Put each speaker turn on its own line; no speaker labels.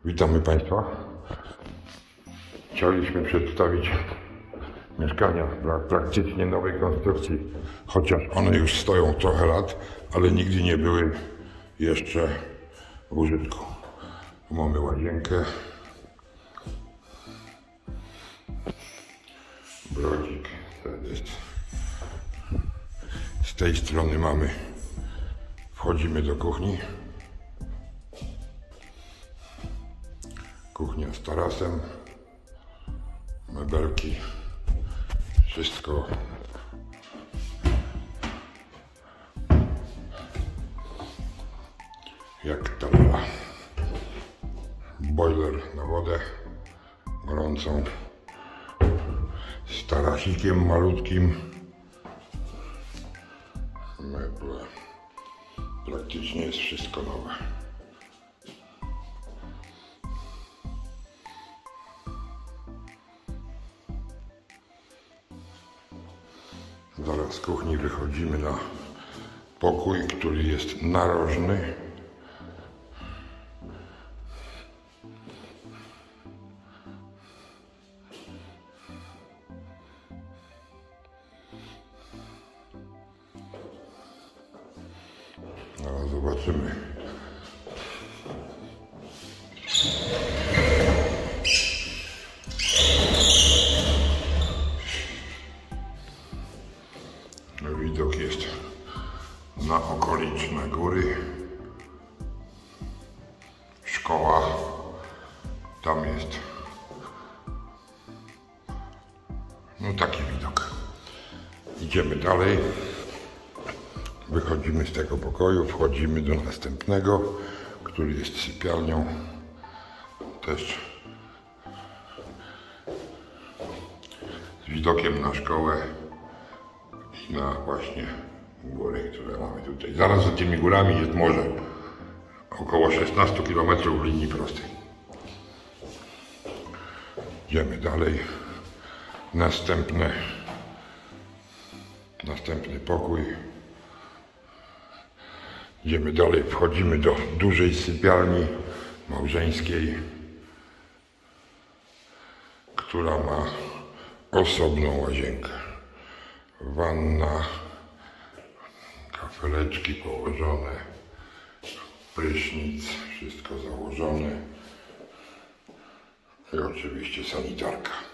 Witamy Państwa. Chcieliśmy przedstawić mieszkania praktycznie nowej konstrukcji, chociaż one już stoją trochę lat, ale nigdy nie były jeszcze w użytku. Tu mamy łazienkę, brodzik, z tej strony mamy, wchodzimy do kuchni. Kuchnia z tarasem, mebelki, wszystko jak tabela. Boiler na wodę gorącą, z tarasikiem malutkim. Meble, praktycznie jest wszystko nowe. Zaraz z kuchni wychodzimy na pokój, który jest narożny. Zaraz zobaczymy. Widok jest na okoliczne góry. Szkoła tam jest. No taki widok. Idziemy dalej. Wychodzimy z tego pokoju, wchodzimy do następnego, który jest sypialnią. Też z widokiem na szkołę i na właśnie góry, które mamy tutaj. Zaraz za tymi górami jest morze. Około 16 km w linii prostej. Idziemy dalej. Następny pokój. Idziemy dalej, wchodzimy do dużej sypialni małżeńskiej, która ma osobną łazienkę. Wanna, kafeleczki położone, prysznic, wszystko założone i oczywiście sanitarka.